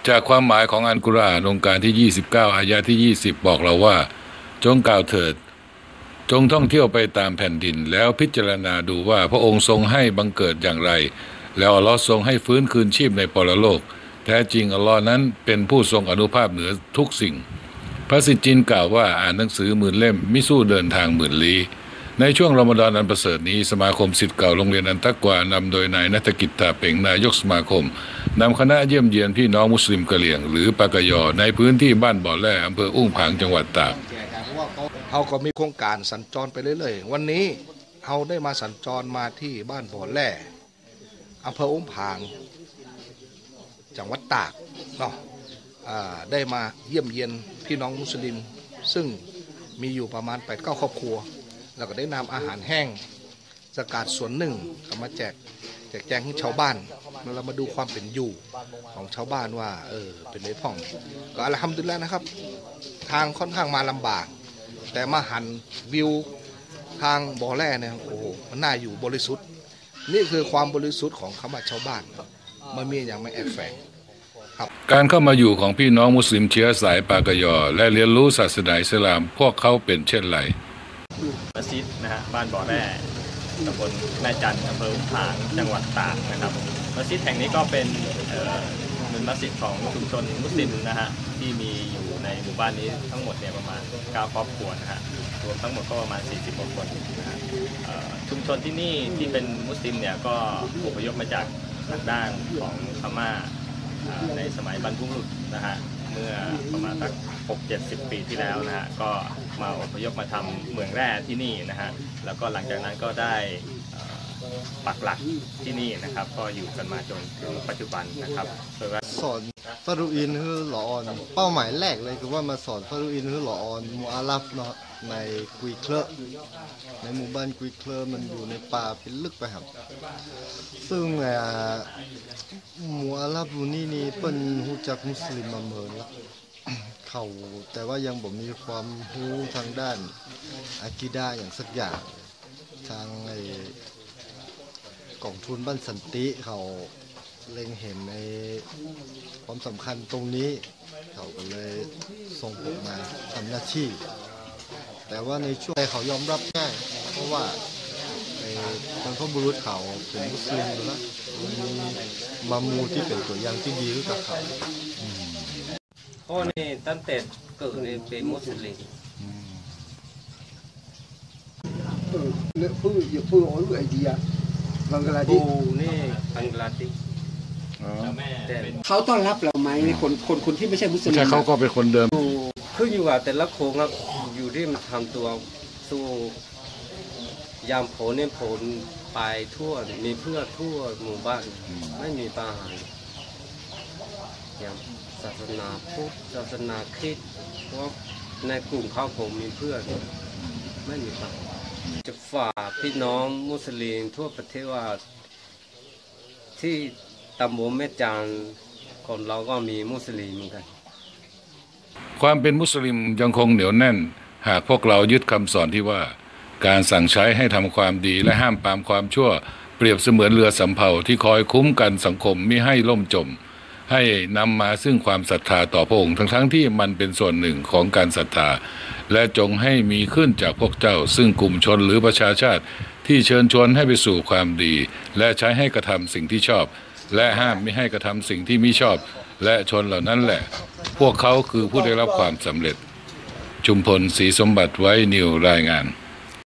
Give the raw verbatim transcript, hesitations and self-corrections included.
จากความหมายของอัลกุรอานองค์การที่ยี่สิบเก้าอายะที่ยี่สิบบอกเราว่าจงกล่าวเถิดจงท่องเที่ยวไปตามแผ่นดินแล้วพิจารณาดูว่าพระองค์ทรงให้บังเกิดอย่างไรแล้วอัลลอฮ์ทรงให้ฟื้นคืนชีพในปรโลกแท้จริงอัลลอฮ์นั้นเป็นผู้ทรงอนุภาพเหนือทุกสิ่งพระสิทธิจินกล่าวว่าอ่านหนังสือหมื่นเล่มมิสู้เดินทางหมื่นลี้ในช่วงรอมฎอนอันประเสริฐนี้สมาคมศิษย์เก่าโรงเรียนอันตักวานำโดยนายณัฐกิจตาเป่งนายกสมาคมนำคณะเยี่ยมเยียนพี่น้องมุสลิมกะเหรี่ยงหรือปากยอในพื้นที่บ้านบ่อแร่อำเภออุ้งผางจังหวัดตากเขาก็มีโครงการสัญจรไปเรื่อยๆวันนี้เขาได้มาสัญจรมาที่บ้านบ่อแร่อำเภออุ้งผางจังหวัดตากเนาะได้มาเยี่ยมเยียนพี่น้องมุสลิมซึ่งมีอยู่ประมาณแปดเก้าครอบครัวแล้วก็ได้นำอาหารแห้งสกัดส่วนหนึ่งก็มาแจกแจกแจงให้ชาวบ้านแล้วเรามาดูความเป็นอยู่ของชาวบ้านว่าเออเป็นไรพ่องก็อัลฮัมดุลิลละห์นะครับทางค่อนข้างมาลำบากแต่มาหันวิวทางบ่อแร่เนี่ยโอ้โหมันน่าอยู่บริสุทธิ์นี่คือความบริสุทธิ์ของคำว่าชาวบ้านมันมีอย่างไม่แอบแฝงการเข้ามาอยู่ของพี่น้องมุสลิมเชื้อสายปากยอและเรียนรู้ศาสนาอิสลามพวกเขาเป็นเช่นไรมัสยิดนะฮะบ้านบ่อแร่ตำบลแม่จันทร์อำเภออุ้มผางจังหวัดตากนะครับมัสยิดแห่งนี้ก็เป็นเป็นมัสยิดของชุมชนมุสลิมนะฮะที่มีอยู่ในหมู่บ้านนี้ทั้งหมดเนี่ยประมาณเก้าครอบครัวนะฮะรวมทั้งหมดก็ประมาณสี่สิบกว่าคนนะฮะชุมชนที่นี่ที่เป็นมุสลิมเนี่ยก็อพยพมาจากทางด้านของพม่าในสมัยบรรพบุรุษนะฮะเมื่อประมาณสักหกเจ็ดสิบปีที่แล้วนะฮะก็มาอพยพมาทำเหมืองแร่ที่นี่นะฮะแล้วก็หลังจากนั้นก็ได้ปักหลักที่นี่นะครับก็อยู่กันมาจนถึงปัจจุบันนะครับสอนฟารูอินคือหลออนเป้าหมายแรกเลยคือว่ามาสอนฟารูอินคือหลออนมูอาลัฟเนาะในกุยเคลในหมู่บ้านกุยเคลมันอยู่ในป่าเป็นลึกไปครับซึ่งหมู่อาลัฟนี่นี่เป็นฮู้จักมุสลิมมาเมินแล้วเขาแต่ว่ายังบ่มีความรู้ทางด้านอากีดาอย่างสักอย่างทางไอ้กองทุนบ้านสันติเขาเล็งเห็นในความสำคัญตรงนี้เขาก็เลยส่งผมมาทำหน้าที่แต่ว่าในช่วงเขายอมรับง่ายเพราะว่าในบรรพบุรุษเขาเป็นมุสลิมแล้วมีมามูที่เป็นตัวอย่างที่ดีกับเขาพ่อนี่ตั้งแต่เกิดเป็นมุสลิมเนื้อฟื้นอย่าฟื้นโอ้ยไอ้ดีอะบังกลาเทศนี่บังกลาเทศเขาต้อนรับเราไหมคนคนคนที่ไม่ใช่มุสลิมใช่เขาก็เป็นคนเดิมคืออยู่ว่าแต่ละโคงครับอยู่ที่มันทำตัวสู้ยามผลเนี่ยผลไปทั่วมีเพื่อทั่วหมู่บ้านไม่มีปัญหาอย่างศาสนาพุทธศาสนาคริสต์เพราะในกลุ่มเขาผมมีเพื่อนไม่มีปัญหาจะฝากพี่น้องมุสลิมทั่วประเทศว่าที่ตำบลแม่จันทร์คนเราก็มีมุสลิมเหมือนกันความเป็นมุสลิมยังคงเหนียวแน่นหากพวกเรายึดคำสอนที่ว่าการสั่งใช้ให้ทำความดีและห้ามปรามความชั่วเปรียบเสมือนเรือสำเภาที่คอยคุ้มกันสังคมมิให้ล่มจมให้นำมาซึ่งความศรัทธาต่อพระองค์ทั้งๆที่มันเป็นส่วนหนึ่งของการศรัทธาและจงให้มีขึ้นจากพวกเจ้าซึ่งกลุ่มชนหรือประชาชาติที่เชิญชวนให้ไปสู่ความดีและใช้ให้กระทำสิ่งที่ชอบและห้ามไม่ให้กระทำสิ่งที่ไม่ชอบและชนเหล่านั้นแหละพวกเขาคือผู้ได้รับความสำเร็จชุมพลศรีสมบัติไว้นิวรายงาน